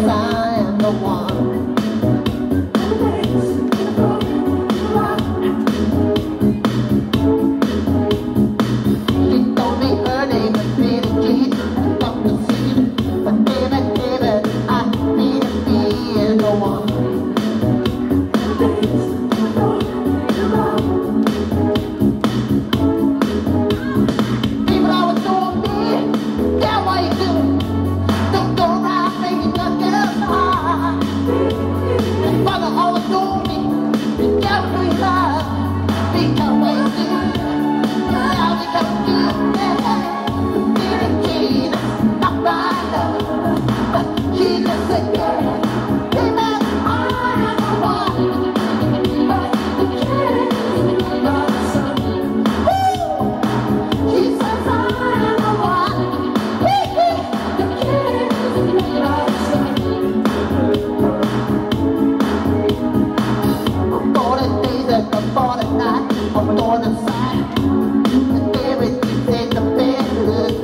'cause I am the one. She told me her name was Billie from the city, but baby, I need to be the one. People always told me, yeah, what you do? Don't go around making your girls hard. And father always told me, be careful who you love, because what you do, now because you, Billie Jean, not my love. She just said, yeah, baby, I am the one. She says I am the one. For the days and for the night, I'm on the side. And everything's in the bed.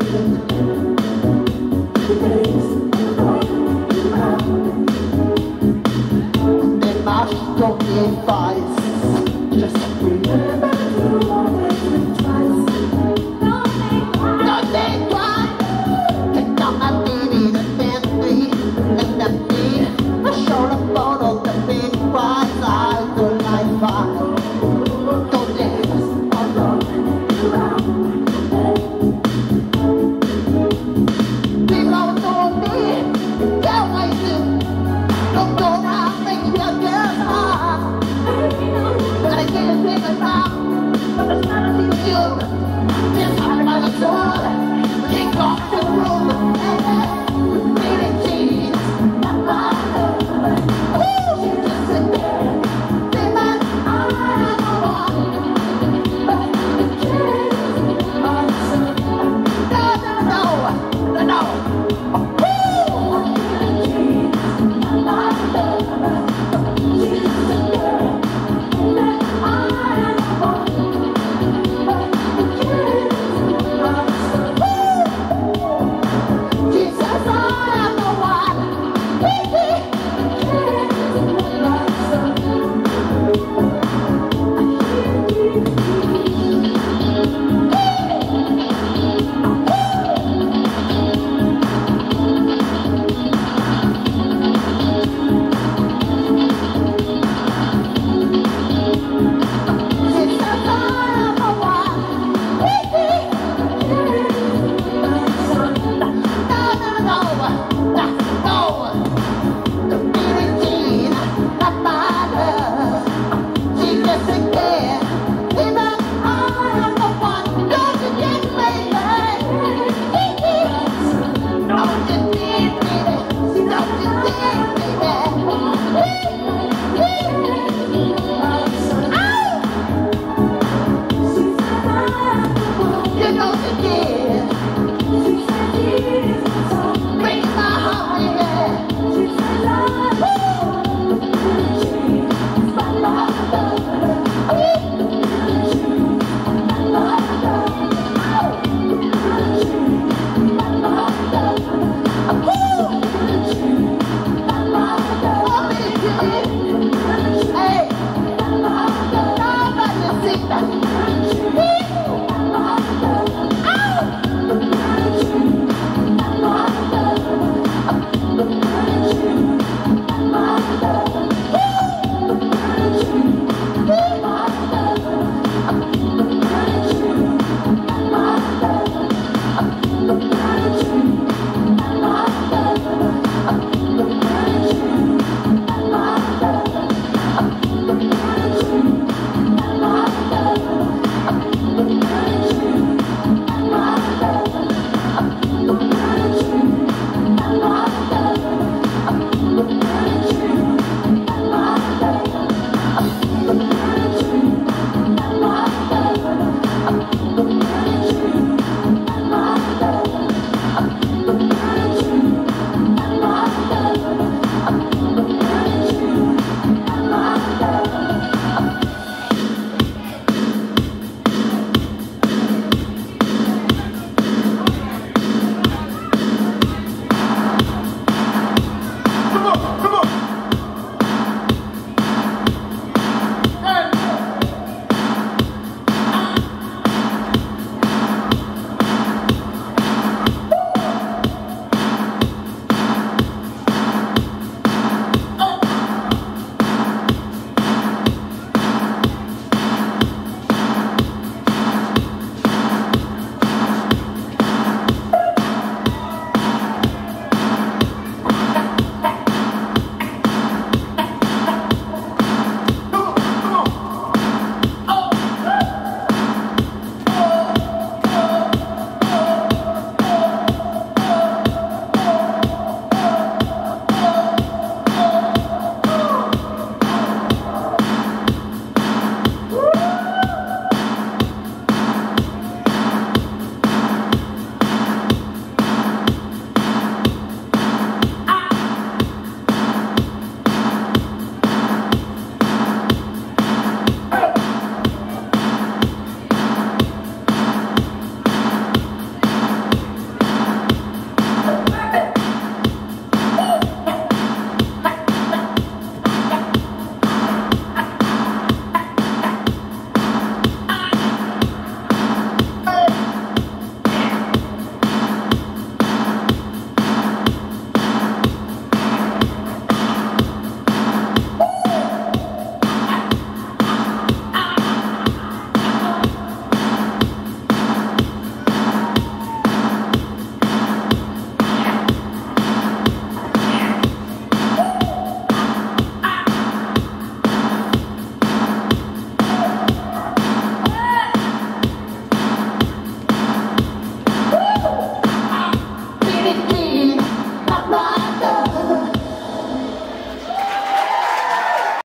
And then my stroke advice. Just remember to always think twice. Don't think twice. Take down my baby, the family, and the big. I show the photos, the big prize, eyes, the life I. Don't dance, I'm running around. People always told me, yeah, what you do? Don't go around making your girls hard. Gotta get a big around, but it's not a big deal. Just talking about the soul, kick off the room. Billie Jean, not my love. Ooh, she just said, baby, I am the one. But the kids are so. No. Ooh, Billie Jean, not my love. She just said, baby, I am the one. But the kids are so. She says I am the one. No.